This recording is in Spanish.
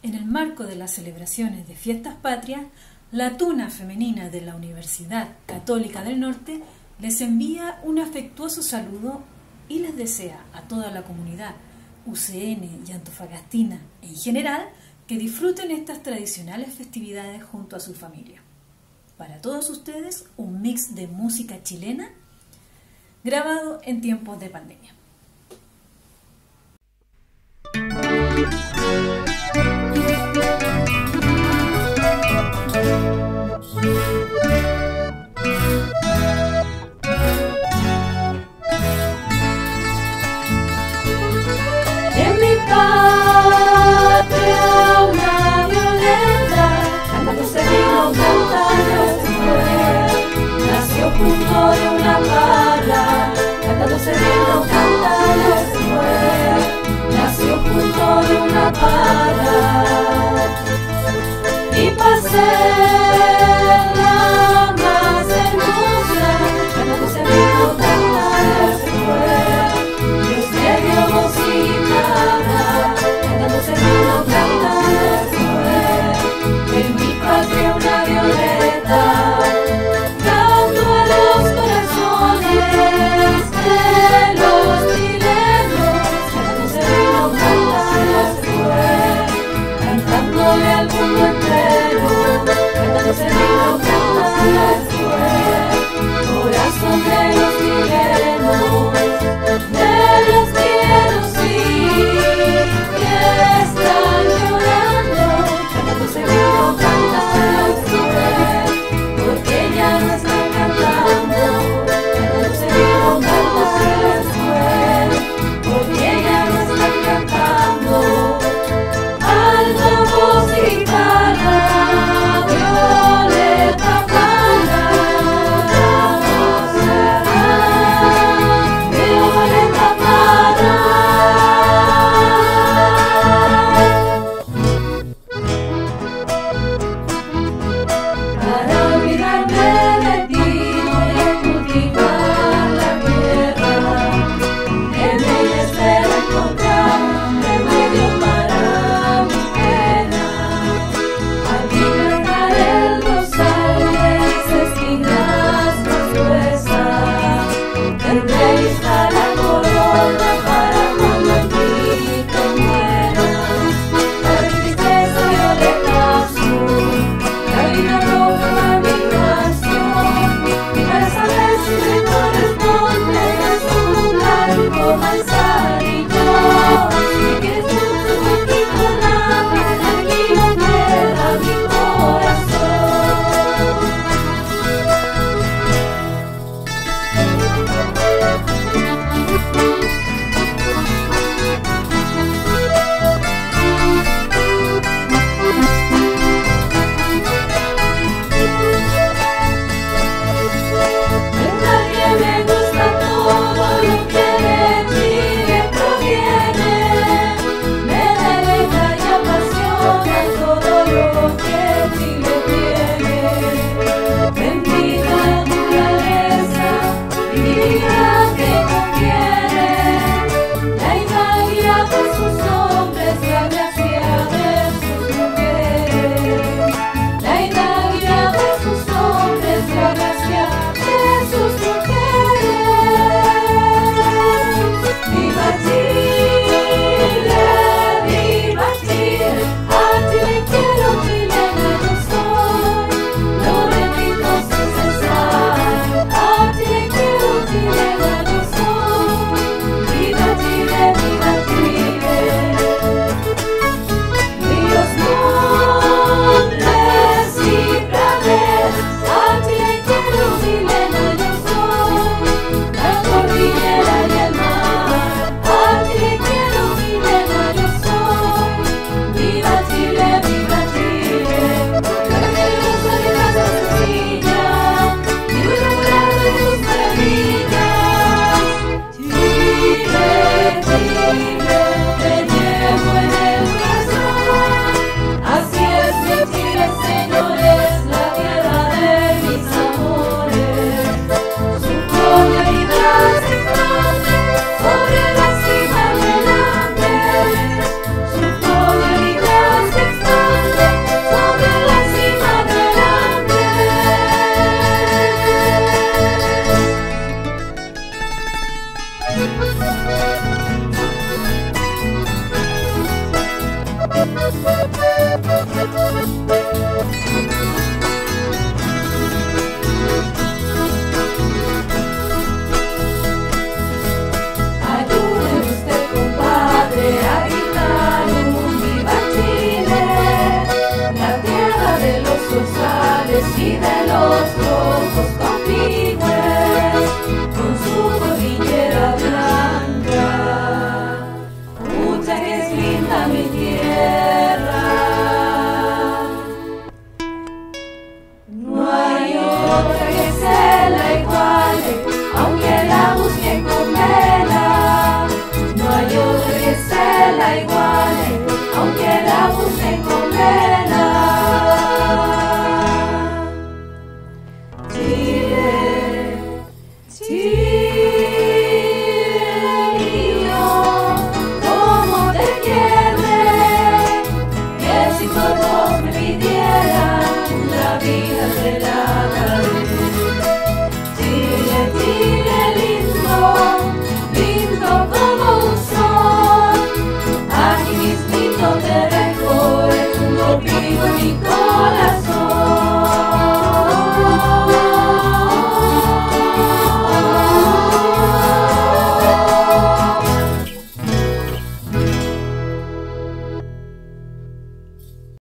En el marco de las celebraciones de Fiestas Patrias, la Tuna Femenina de la Universidad Católica del Norte les envía un afectuoso saludo y les desea a toda la comunidad UCN y antofagastina en general que disfruten estas tradicionales festividades junto a su familia. Para todos ustedes, un mix de música chilena grabado en tiempos de pandemia. En mi patria una violeta, cantando se vino, cantando se fue. Nació junto de una parra, cantando se vino, cantando se fue. Nació junto de una parra y pasé la más hermosa, cantando se vino, cantando se fue. Dios me dio voz y guitarra, cantando se vino, cantando se fue. En mi patria una violeta, canto a los corazones de los chilenos, cantando se vino, cantando se fue. Cantándole al mundo entero, cantando se vino. ojos confío.